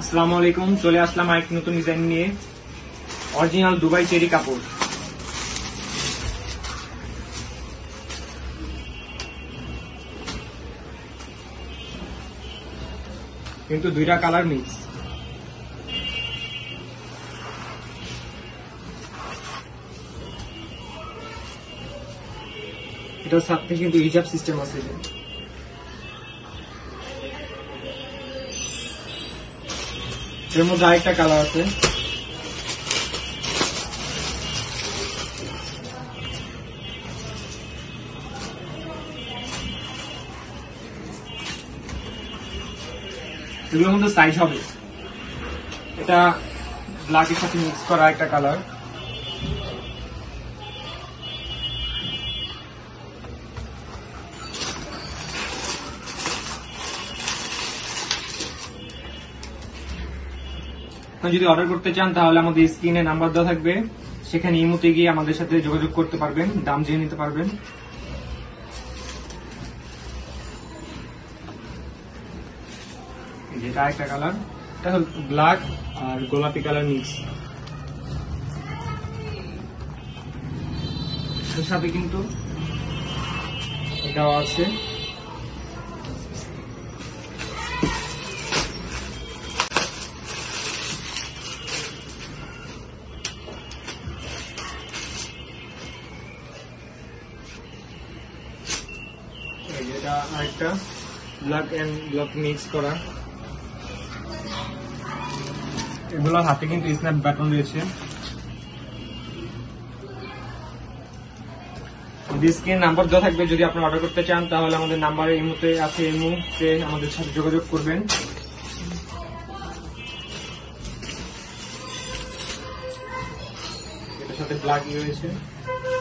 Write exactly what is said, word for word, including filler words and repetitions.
আসসালামু আলাইকুম, চলে আসলাম আরেকটি নতুন ডিজাইন নিয়ে। অরিজিনাল দুবাই চেরি কাপড়, কিন্তু দুইটা কালার মিক্স। এটার সাথে কিন্তু হিজাব সিস্টেম আছে। এর মধ্যে আরেকটা কালার আছে। এগুলোর মধ্যে সাইজ হবে, এটা ব্ল্যাকের সাথে মিক্স করা একটা কালার। যদি অর্ডার করতে চান তাহলে আমাদের স্ক্রিনে নাম্বার দেওয়া থাকবে, সেখানে ইমোতে গিয়ে আমাদের সাথে যোগাযোগ করতে পারবেন, দাম জেনে নিতে পারবেন। যেটা একটা কালার, এটা হল ব্ল্যাক আর গোলাপি কালার মিক্স। এর সাথে কিন্তু এটাও আছে। এটা আরেকটা ব্ল্যাক এন্ড ব্ল্যাক মিক্স করা। এগুলো হাতে কিন্তু স্ন্যাপ বাটন রয়েছে। স্ক্রিন নাম্বার দেওয়া থাকবে, যদি আপনি অর্ডার করতে চান তাহলে আমাদের নাম্বারে এই মুহূর্তে আছে, এই মুহূর্তে আমাদের সাথে যোগাযোগ করবেন। এটার সাথে ব্ল্যাক রয়েছে।